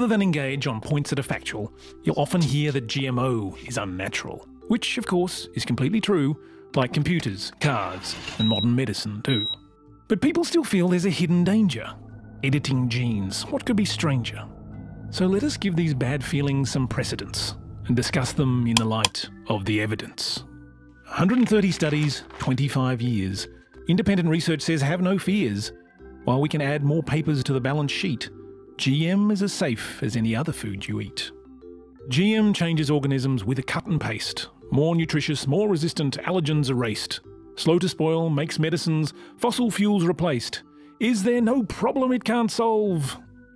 than engage on points that are factual, you'll often hear that GMO is unnatural, which of course is completely true, like computers, cars, and modern medicine too. But people still feel there's a hidden danger. Editing genes, what could be stranger? So let us give these bad feelings some precedence and discuss them in the light of the evidence. 130 studies, 25 years. Independent research says have no fears. While we can add more papers to the balance sheet, GM is as safe as any other food you eat. GM changes organisms with a cut and paste. More nutritious, more resistant, allergens erased. Slow to spoil, makes medicines, fossil fuels replaced. Is there no problem it can't solve?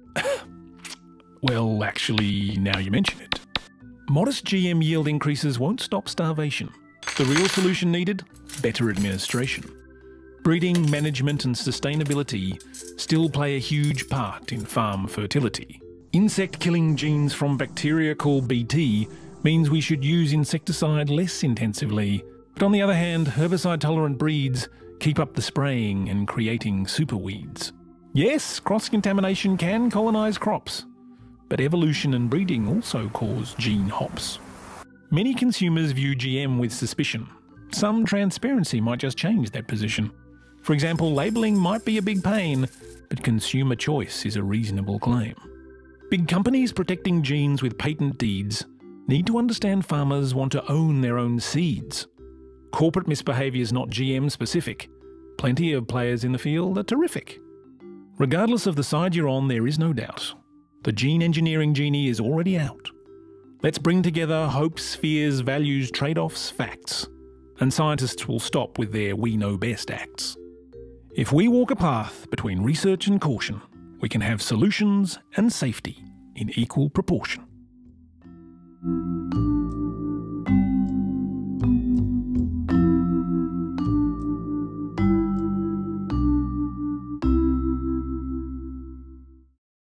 Well, actually, now you mention it. Modest GM yield increases won't stop starvation. The real solution needed? Better administration. Breeding, management and sustainability still play a huge part in farm fertility. Insect-killing genes from bacteria called Bt means we should use insecticide less intensively. But on the other hand, herbicide-tolerant breeds keep up the spraying and creating superweeds. Yes, cross-contamination can colonise crops, but evolution and breeding also cause gene hops. Many consumers view GM with suspicion. Some transparency might just change that position. For example, labelling might be a big pain, but consumer choice is a reasonable claim. Big companies protecting genes with patent deeds need to understand farmers want to own their own seeds. Corporate misbehaviour is not GM specific. Plenty of players in the field are terrific. Regardless of the side you're on, there is no doubt. The gene engineering genie is already out. Let's bring together hopes, fears, values, trade-offs, facts. And scientists will stop with their we know best acts. If we walk a path between research and caution, we can have solutions and safety in equal proportion.